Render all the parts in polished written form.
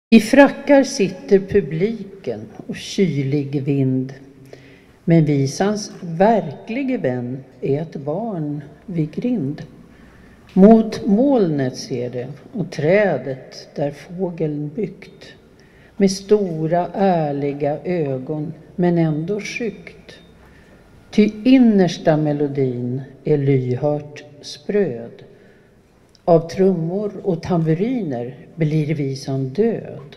I frackar sitter publiken och kylig vind. Men visans verklige vän är ett barn vid grind. Mot molnet ser det och trädet där fågeln byggt. Med stora ärliga ögon men ändå skyggt. Ty innersta melodin är lyhört spröd. Av trummor och tamburiner blir visan död.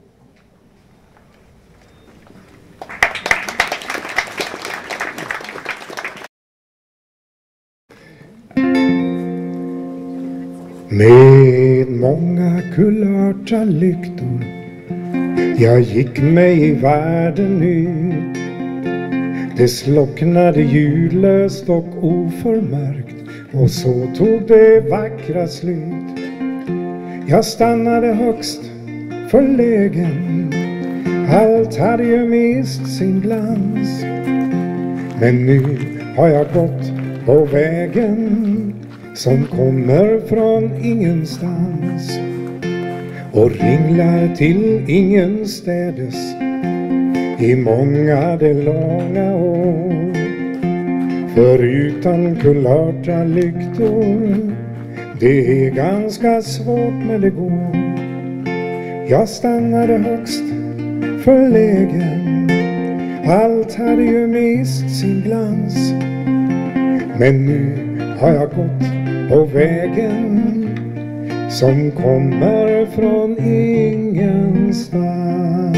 Med många kulörta lyktor jag gick mig i världen ut. Det slocknade ljudlöst och oförmärkt, och så tog det vackra slut. Jag stannade högst förlägen, allt hade ju mist sin glans. Men nu har jag gått på vägen som kommer från ingenstans och ringlar till ingenstädes i många de långa år. För utan kulörta lyktor, det är ganska svårt men det går. Jag stannade högst förlägen, allt hade ju mist sin glans. Men nu har jag gått på vägen som kommer från ingenstans.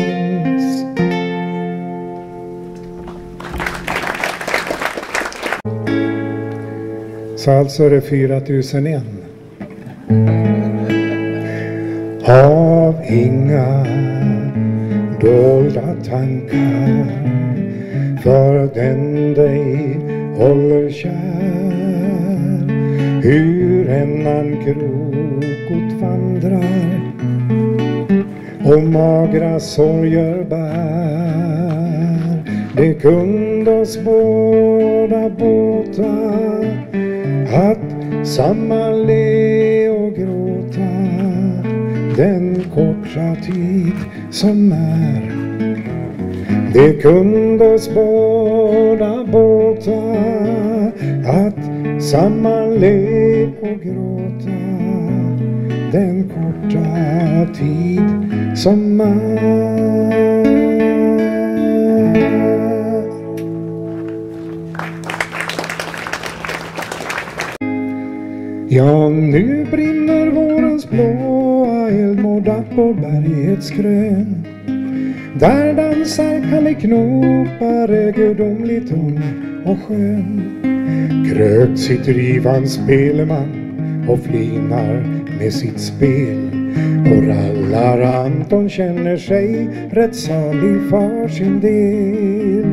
Så alltså är det 4001. Av inga dolda tankar för den dig håller kär. Hur en ankrokot vandrar och magra sorger bär. Det kunde oss båda båta att samman le och gråta den korta tid som är. Det kunde oss båda båta att samman le och gråta den korta tid som är. Ja, nu brinner vårens blåa eldmårda på bergets krön. Där dansar Kalle Knopare gudomligt ung och skön. Krökt sitter Ivan speleman och flinar med sitt spel. Och rallar Anton känner sig rätt salig för sin del.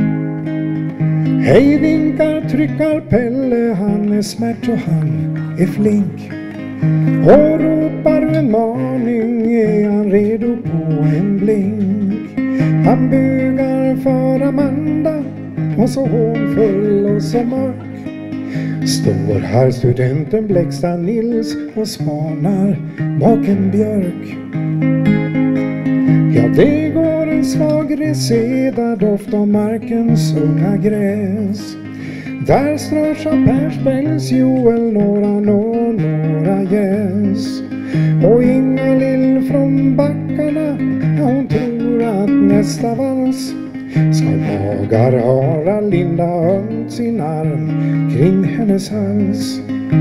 Hej vinkar tryckar Pelle, han är smärt och han är flink. Och ropar en maning, är han redo på en blink. Han bugar för Amanda och så hånfull och så mörk. Står här studenten Bläckstad Nils och spanar bak en björk. Ja, det går en svag reseda doft av markens unga gräs. Där strörs av Persbängs Joel några gäss. Och Inga Lill från backarna, ja, hon tror att nästa vals ska magar höra Linda ömt sin arm kring hennes hals.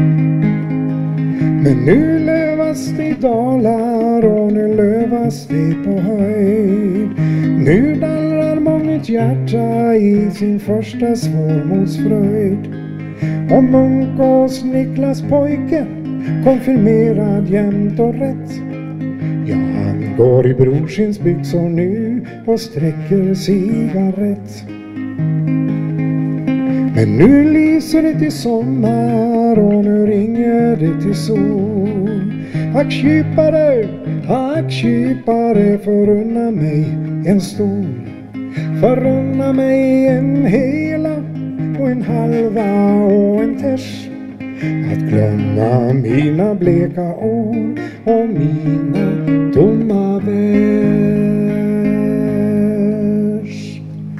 Men nu lövas det i dalar och nu lövas det på höjd. Nu dallrar månget hjärta i sin första svårmodsfröjd. Och Munkås Niklas pojke, konfirmerad jämt och rätt. Ja, han går i brorsinsbyxor nu och sträcker cigarett. Men nu lyser det till sommar och nu ringer det till sol. Ack kypare, förunna mig en stol. Förunna mig en hela och en halva och en tärs. att glömma mina bleka år och mina tomma vers.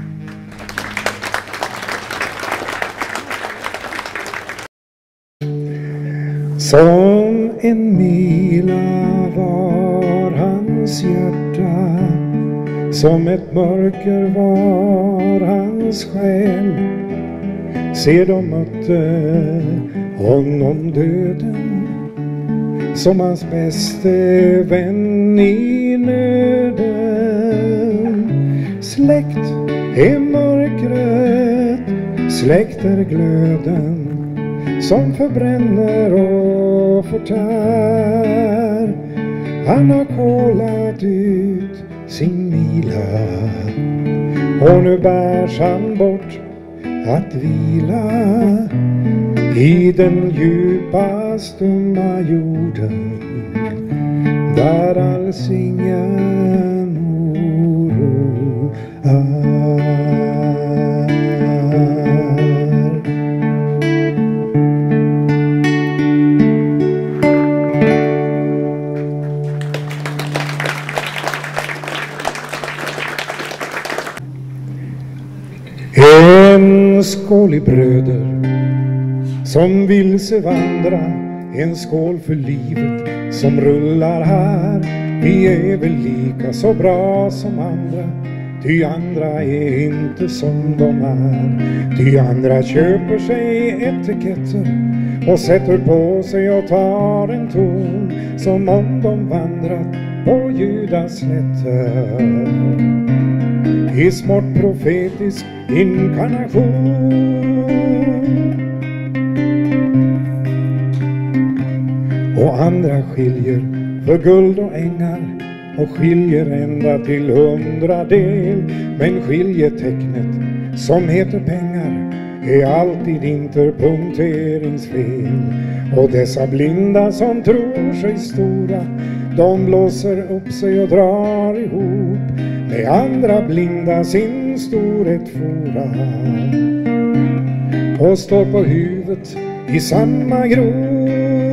Som en mila var hans hjärta, som ett mörker var hans själ. Se, de mötte honom döden som hans bäste vän i nöden. Släckt är mörkret, släckt är glöden som förbränner och förtär. Han har kollat ut sin mila och nu bärs han bort att vila i den djupa stumma jorden, där alls ingen oro är. En skål i bröder som vilse vandra, en skål för livet som rullar här. Vi är väl lika så bra som andra, ty andra är inte som de är. Ty andra köper sig etiketter och sätter på sig och tar en ton som om de vandrat på Judas slätter i smått profetisk inkarnation. Och andra skiljer för guld och ängar och skiljer ända till 100-del. Men skiljetecknet som heter pengar är alltid interpunkteringsfel. Och dessa blinda som tror sig stora, de blåser upp sig och drar ihop med andra blinda sin storhet fora och står på huvudet i samma grop.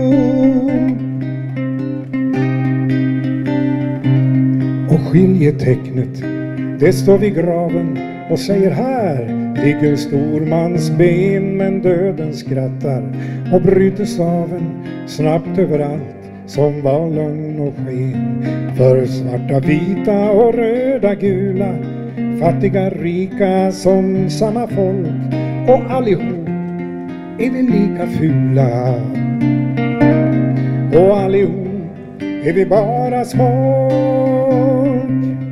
Och skiljetecknet, det står vid graven och säger: här ligger stormans ben. Men döden skrattar och bryter staven snabbt överallt som var lögn och sken. För svarta, vita och röda, gula, fattiga, rika som samma folk, och allihop är vi lika fula. Och allihop är vi bara smak.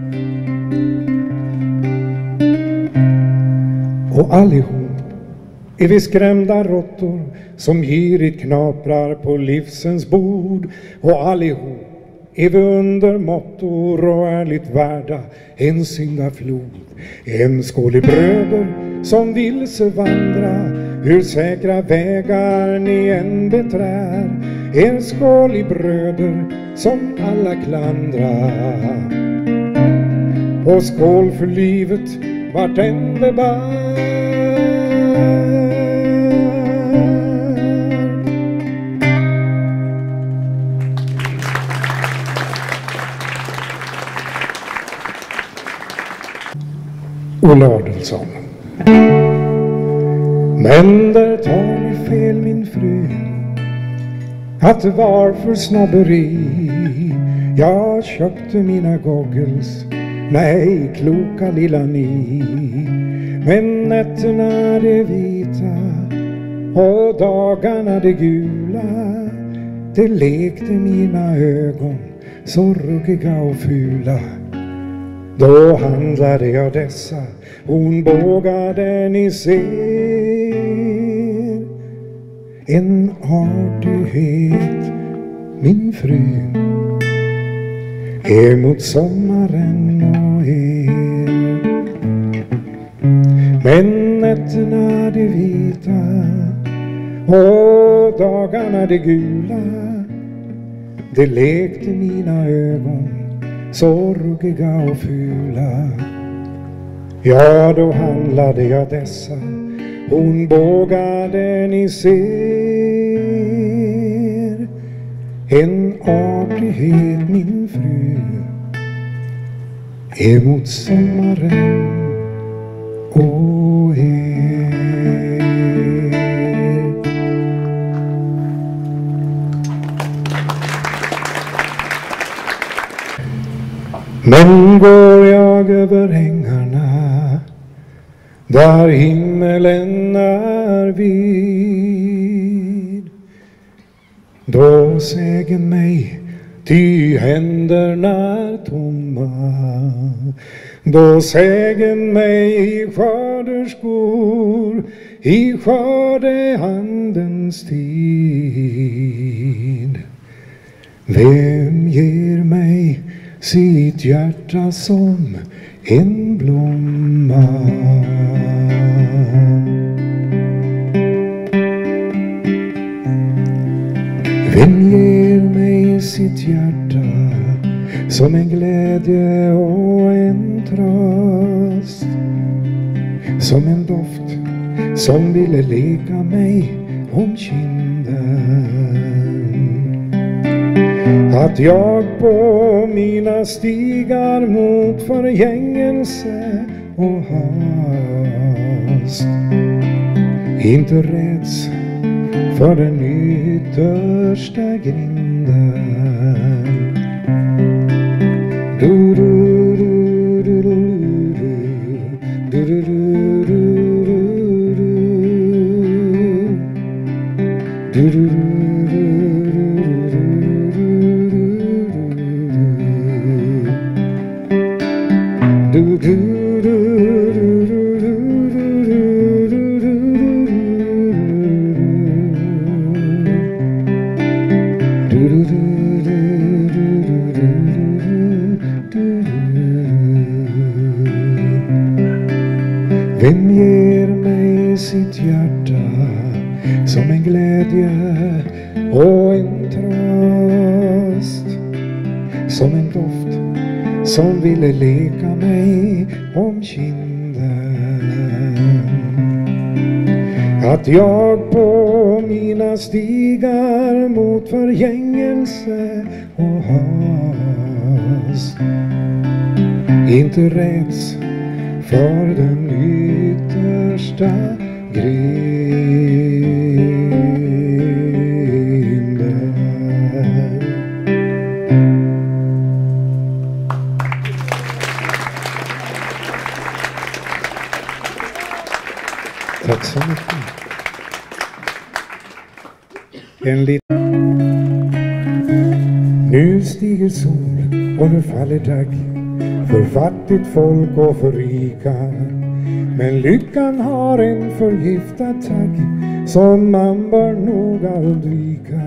Och allihop är vi skrämda råttor som girigt knaprar på livsens bord. Och allihop är vi under måttor och ärligt värda en syndaflod. En skål i bröder som vilse vandra, hur säkra vägar ni än beträr. En skål i bröder som alla klandrar. Och skål för livet vart än det bär. Olle Adelsson. Men där tar ni fel, min fru, att det var för snabberi. Jag köpte mina goggles, nej, kloka lilla ni. Men nätterna det vita och dagarna det gula, det lekte mina ögon så ruggiga och fula. Då handlade jag dessa hornbågar ni ser. En artighet, min fru, emot sommaren och er. Men nätterna det vita och dagarna det gula, det lekte mina ögon så ruggiga och fula. Ja, då handlade jag dessa hornbågar ni ser. en artighet min fru emot sommaren och er. Men går jag över ängarna där himmelen är vid, då sägen mig, ty händerna är tomma. Då sägen mig i skörderskor, i skördehandens tid. Vem ger mig sitt hjärta som en blomma? Vem ger mig sitt hjärta som en glädje och en tröst, som en doft som ville leka mig om kinden? Att jag på mina stigar mot förgängelse och hast inte räds för den yttersta grinden. Du, du, du, du, du, du, du, du, du, du, Vem ger mig sitt hjärta som en glädje och en tröst, som en doft som ville leka mig om kinden? Att jag på mina stigar mot förgängelse och hast inte räds för den yttersta grinden. Tack så mycket. Nu stiger sol och nu faller dag, för fattigt folk och för rika. Men lyckan har en förgiftad tagg som man bör noga undvika.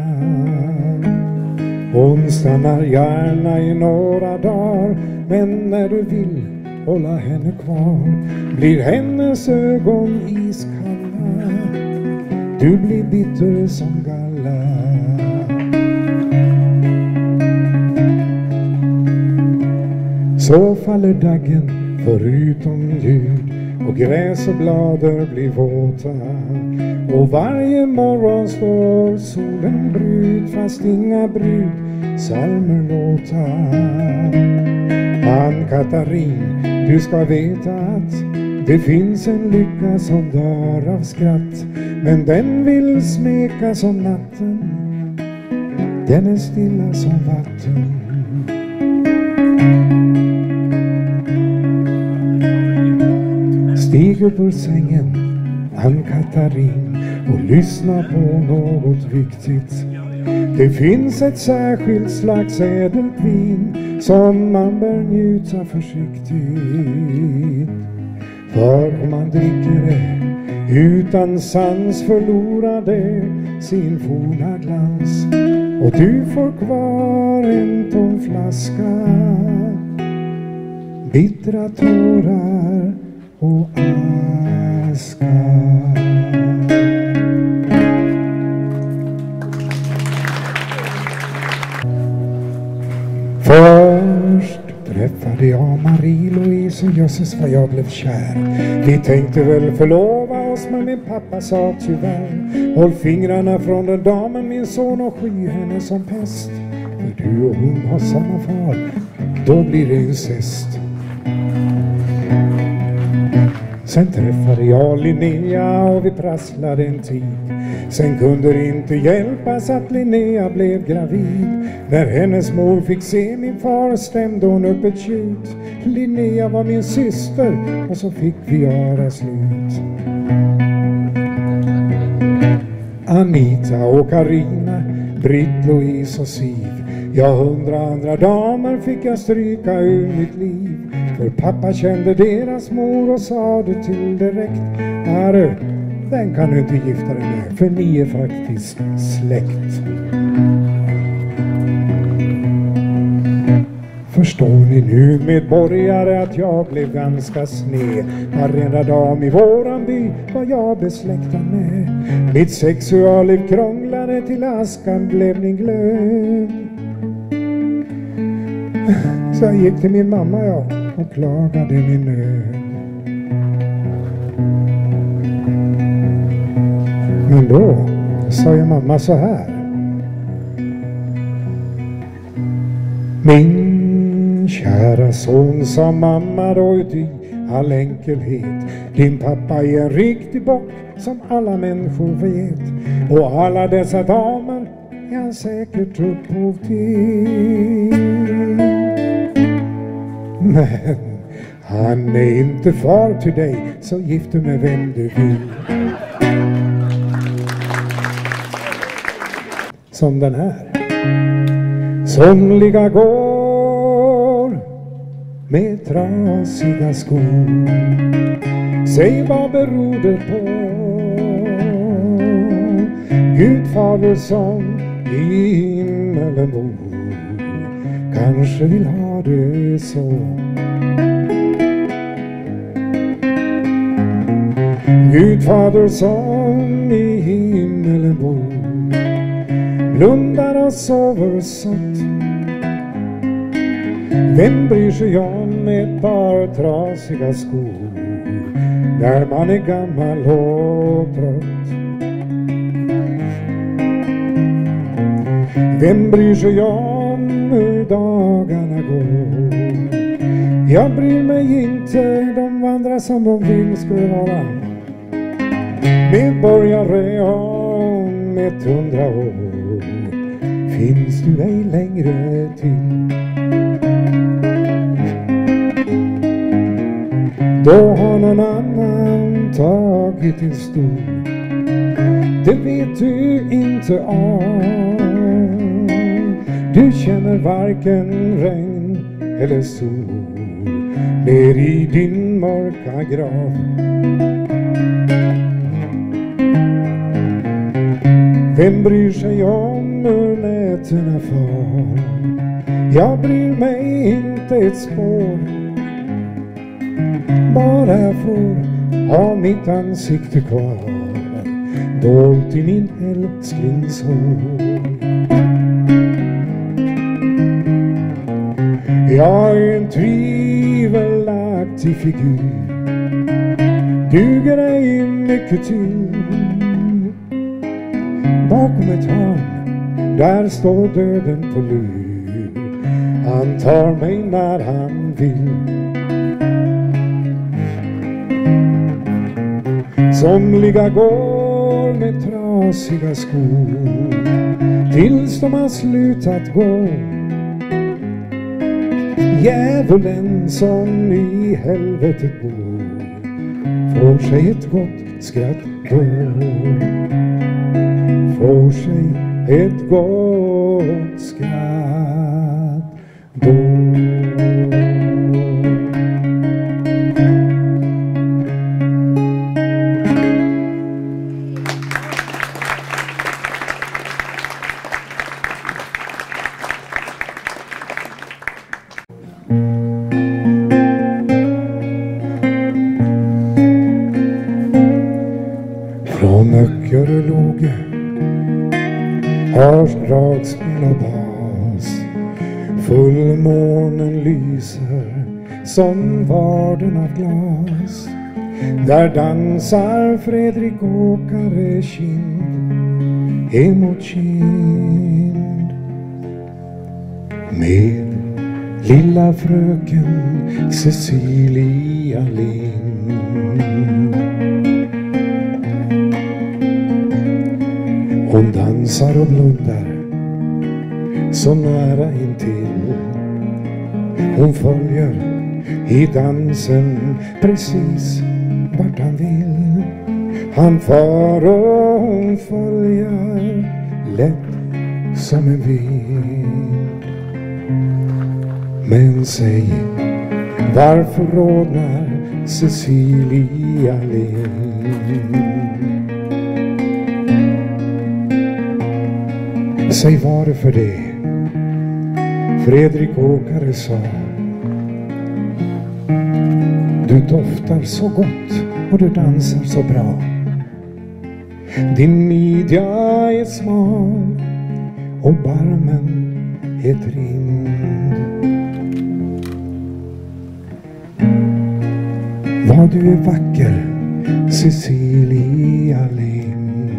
Hon stannar gärna i några dagar, men när du vill hålla henne kvar blir hennes ögon iskalla, du blir bitter som galla. Så faller daggen förutom ljud, och gräs och blader blir våta, och varje morgon står solen brud, fast inga brud salmer låta. Ann-Katarin, du ska veta att det finns en lycka som dör av skratt, men den vill smeka som natten, den är stilla som vatten. Stig upp ur sängen, Ann-Katarin, och lyssna på något viktigt. Det finns ett särskilt slags ädelt vin som man bör njuta försiktigt. För om man dricker det utan sans förlorar det sin forna glans, och du får kvar en tom flaska, bittra tårar och aska. Först träffade jag Marie-Louise och jösses vad jag blev kär. Vi tänkte väl förlova oss oss, men min pappa sa tyvärr: håll fingrarna från den damen, min son, och sky henne som pest. För du och hon har samma far, då blir det incest. Sen träffade jag Linnea och vi prasslade en tid. Sen kunde det inte hjälpas att Linnea blev gravid. När hennes mor fick se min far stämde hon upp ett tjut. Linnea var min syster och så fick vi göra slut. Anita och Karina, Britt, Louise och Siv. Ja, 100 andra damer fick jag stryka ur mitt liv. För pappa kände deras mor och sa det till direkt: Arre, den kan du inte gifta dig med, för ni är faktiskt släkt. Förstår ni nu medborgare att jag blev ganska sned? Varenda dam i våran by var jag besläktad med. Mitt sexualliv krånglade till askan blev min glöd. Så jag gick till min mamma och klagade min nöd. Men då sa jag mamma så här: min kära son, sa mamma då uti all enkelhet, din pappa är en riktig bock som alla människor vet. Och alla dessa damer är han säkert upphov till. Men han är inte far till dig, så gift du med vem du vill. Som den här. Somliga går med trasiga skor. Säg vad beror det på? Gud fader som i himmelen bor kanske vill ha det så. Gud fader som i himmelen bor blundar och sover sött. Vem bryr sig om ett par trasiga skor när man är gammal och trött? Vem bryr sig om hur dagarna går? Jag bryr mig inte, de vandrar som de vill skulle vara medborgare om 100 år. Finns du ej längre till, då har någon annan tagit din stol. Det vet du inte om. Du känner varken regn eller sol ner i din mörka grav. Vem bryr sig om hur nätterna far? Jag bryr mig inte ett spår. Bara jag får ha mitt ansikte kvar dolt i min älsklings hår. Jag är en tvivelaktig figur, duger ej mycket till. Bakom ett hörn, där står döden på lur. Han tar mig när han vill. Somliga går med trasiga skor tills de har slutat gå. Djävulen som i helvetet bor får sig ett gott skratt då. Får sig ett gott skratt då. Från Öckerlåge har dragspel och bas. Fullmånen lyser som varden av glas. Där dansar Fredrik Åkare kind emot kind med lilla fröken Cecilia Lind. Hon dansar och blundar så nära intill. Hon följer i dansen precis vart han vill. Han far och hon följer lätt som en vind. Men säg, varför rodnar Cecilia Lind? Säg varför det Fredrik Åkare sa. Du doftar så gott och du dansar så bra. Din midja är smal och barmen är trind. Vad du är vacker, Cecilia Lind.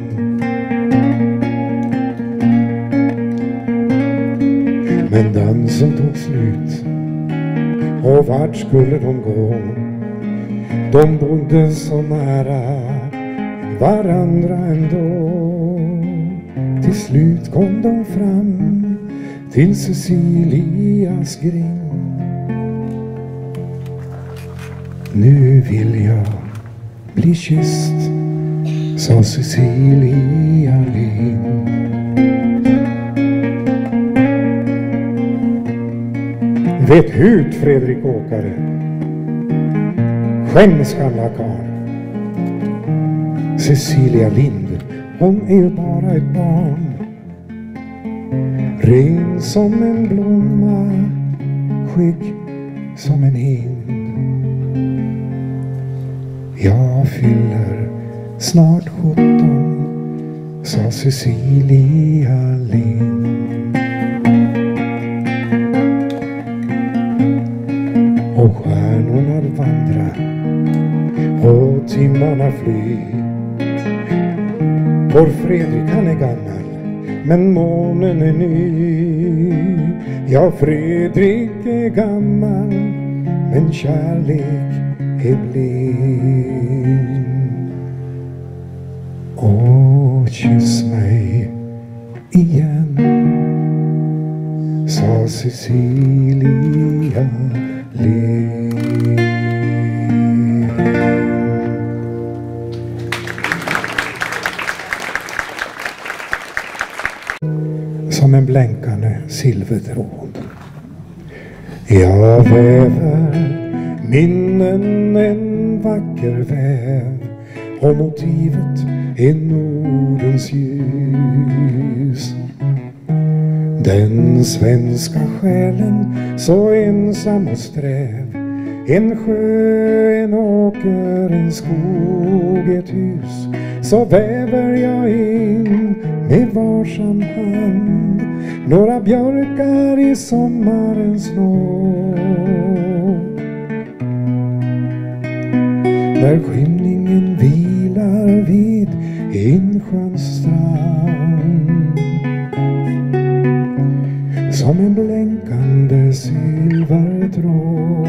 Men dansen tog slut och vart skulle de gå? De bodde så nära varandra ändå. Till slut kom de fram till Cecilias grind. Nu vill jag bli kysst, sa Cecilia Lind. Vet hut, Fredrik Åkare. Skäms gamla karl. Cecilia Lind, hon är ju bara ett barn. Ren som en blomma, skygg som en hind. Jag fyller snart 17, sa Cecilia Lind. Och stjärnorna vandrar och timmarna flyr. Vår Fredrik han är gammal, men månen är ny. Ja, Fredrik är gammal, men kärlek är blind. Åh, kyss mig igen, sa Cecilia Lind. Som en blänkande silvertråd jag väver minnen, en vacker väv, och motivet är Nordens ljus. Den svenska själen så ensam och sträv, en sjö, en åker, en skog, ett hus, så väver jag in med varsam hand några björkar i sommarens nåd. När skymningen vilar vid insjöns strand, som en blänkande silvertråd.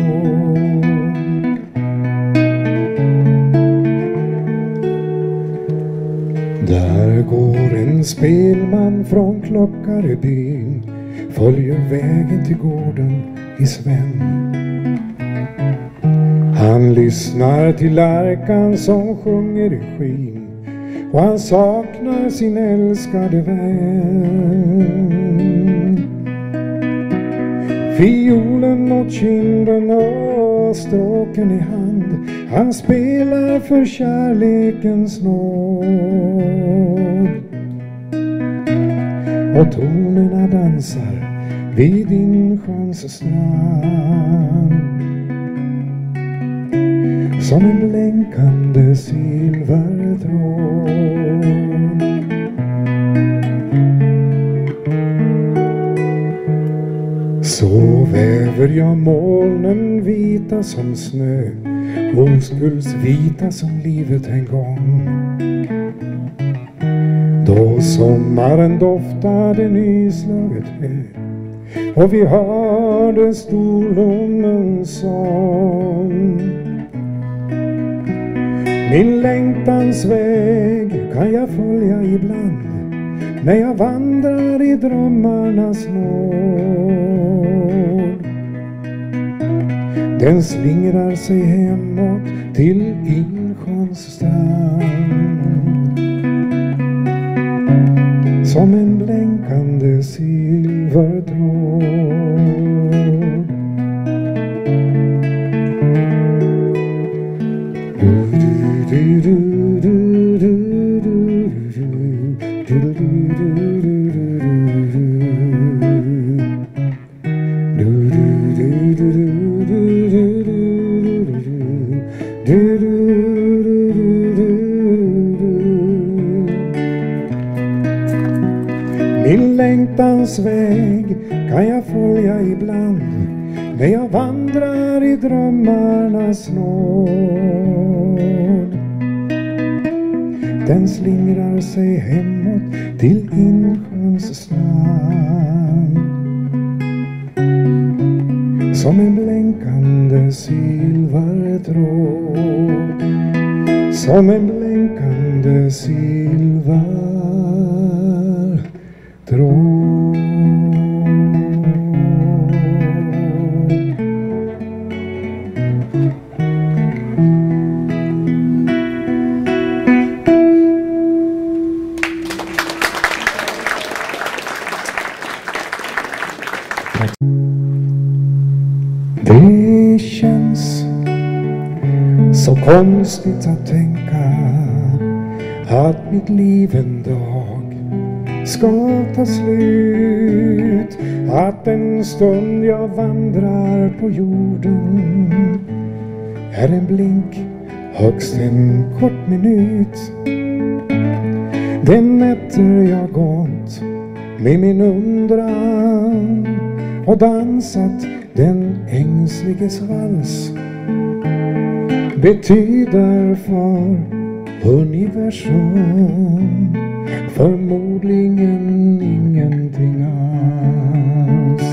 Där går en spelman från Klockarebyn, följer vägen till gården i Sven. Han lyssnar till lärkan som sjunger i skyn, och han saknar sin älskade vän. Fiolen mot kinden och stråken i hand, han spelar för kärlekens nåd. Och tonerna dansar vid insjöns strand, som en blänkande silvertråd. Så väver jag molnen vita som snö, oskuldsvita som livet en gång. Då sommaren doftade nyslaget hö och vi hörde storlommens sång. Min längtans väg kan jag följa ibland när jag vandrar i drömmarnas nåd. Den slingrar sig hemåt till Insjöns strand som en blänkande silvertråd. Min längtans väg kan jag följa ibland när jag vandrar i drömmarnas nåd. Den slingrar sig hemåt till Insjöns strand som en blänkande silvertråd, som en blänkande silvertråd. Det känns så konstigt att tänka att mitt liv en dag ska ta slut, att en stund jag vandrar på jorden är en blink, högst en kort minut. Den nätter jag gått med min undran och dansat den ängsliges vals betyder för universum förmodligen ingenting alls.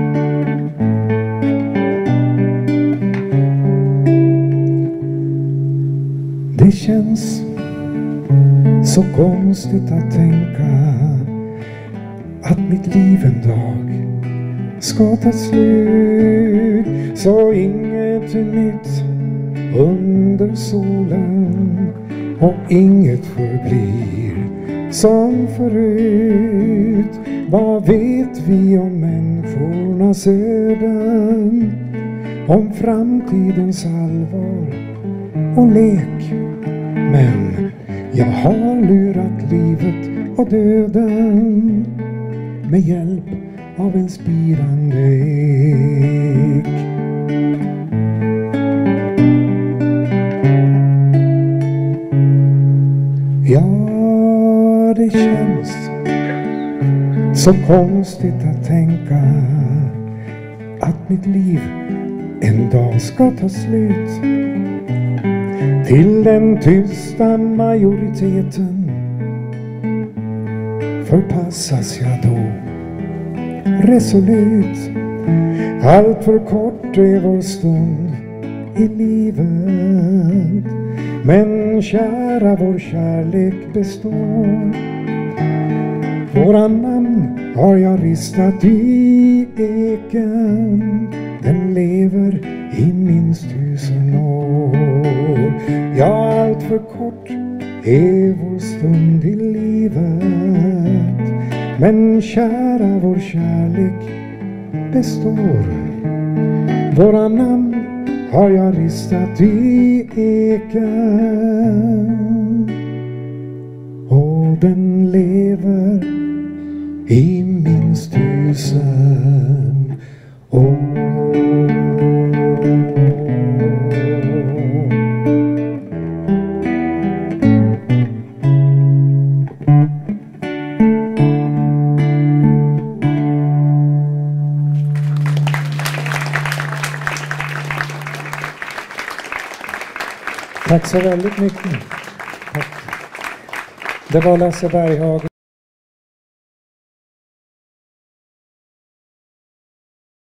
Det känns så konstigt att tänka att mitt liv en dag ska ta slut, så inget är nytt under solen och inget förblir som förut. Vad vet vi om människornas öden, om framtidens allvar och lek? Men jag har lurat livet och döden med hjälp av en spirande ek. Ja, det känns så konstigt att tänka att mitt liv en dag ska ta slut. Till den tysta majoriteten förpassas jag då resolut. Allt för kort är vår stund i livet, men kära, vår kärlek består. Våra namn har jag ristat i eken, den lever i minst 1000 år. Ja, allt för kort är vår stund i livet, men kära, vår kärlek består. Våra namn har jag ristat i eken, och den lever i minst 1000 år. Tack så väldigt mycket. Tack. Det var Lasse Berghagen.